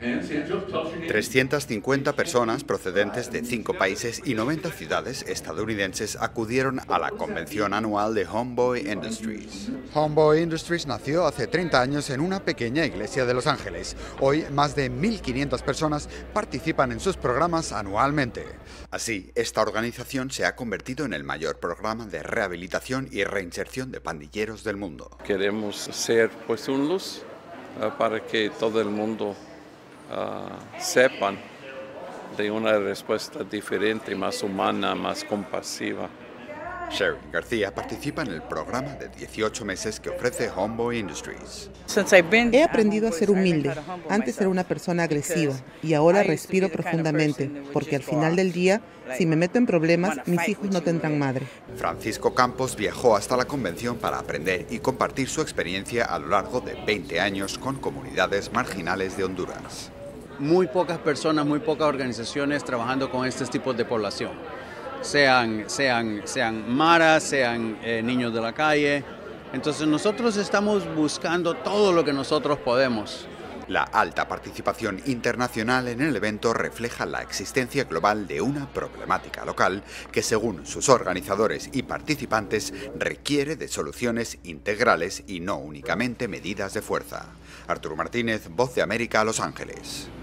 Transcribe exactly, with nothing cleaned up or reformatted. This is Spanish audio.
trescientas cincuenta personas procedentes de cinco países y noventa ciudades estadounidenses acudieron a la convención anual de Homeboy Industries. Homeboy Industries nació hace treinta años en una pequeña iglesia de Los Ángeles. Hoy, más de mil quinientas personas participan en sus programas anualmente. Así, esta organización se ha convertido en el mayor programa de rehabilitación y reinserción de pandilleros del mundo. Queremos ser pues un luz uh, para que todo el mundo Uh, sepan de una respuesta diferente, más humana, más compasiva. Sherry García participa en el programa de dieciocho meses que ofrece Homeboy Industries. He aprendido a ser humilde. Antes era una persona agresiva y ahora respiro profundamente, porque al final del día, si me meto en problemas, mis hijos no tendrán madre. Francisco Campos viajó hasta la convención para aprender y compartir su experiencia a lo largo de veinte años con comunidades marginales de Honduras. Muy pocas personas, muy pocas organizaciones trabajando con estos tipos de población. Sean, sean, sean maras, sean eh, niños de la calle. Entonces nosotros estamos buscando todo lo que nosotros podemos. La alta participación internacional en el evento refleja la existencia global de una problemática local que, según sus organizadores y participantes, requiere de soluciones integrales y no únicamente medidas de fuerza. Arturo Martínez, Voz de América, Los Ángeles.